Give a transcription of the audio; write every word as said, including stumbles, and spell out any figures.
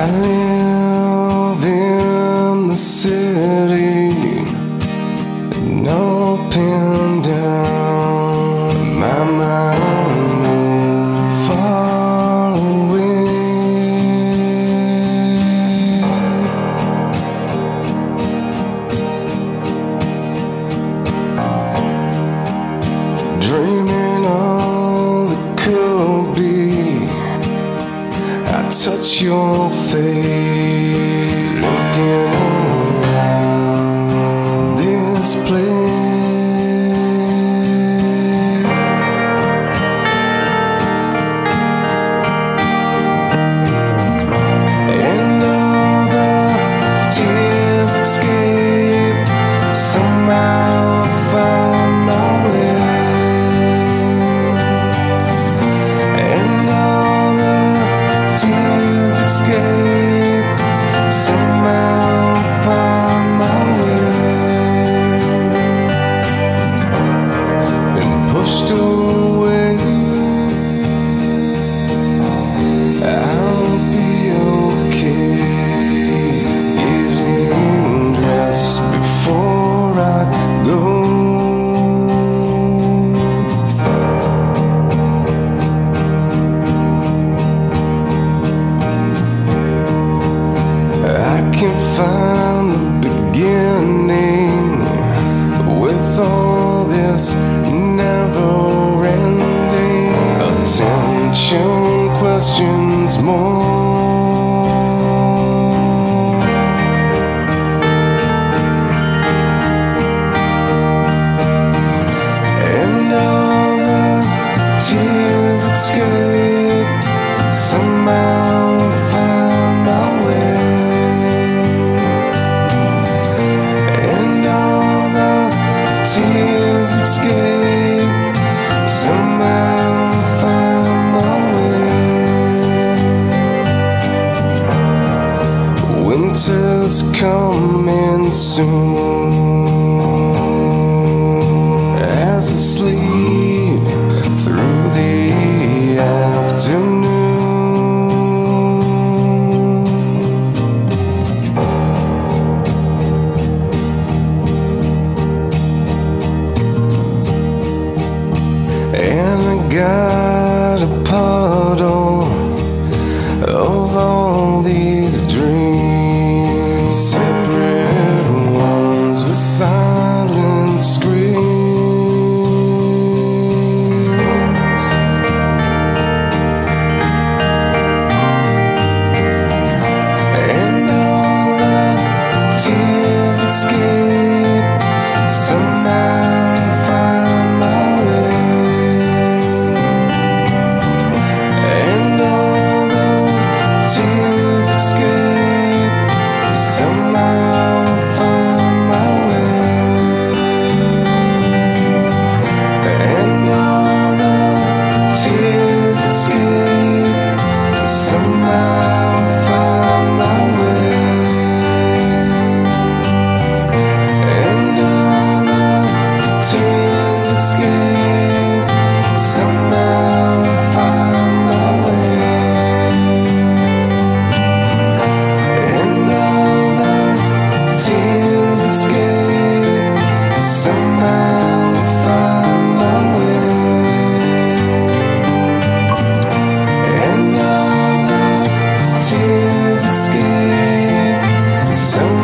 I live in the city, no pin down my mind, far away. Dreaming all that could be, I touch your face, looking around this place. And all the tears escape, somehow I find my way. And all the tears escape, somehow find my way. And pushed away, I'll be okay. Getting dressed before I go. I can find the beginning with all this never-ending attention, questions more. And all the tears escape, somehow find my way. Tears escape, somehow find my way. Winter's coming soon, as I sleep through the afternoon. And I got a puddle of all these dreams, separate ones with silent screams. And all the tears escape, somehow find my way. Tears escape, somehow find my way. And all the tears escape, somehow find my way. And all the tears escape, somehow find my way. Tears escape, somehow find my way. And all the tears escape, somehow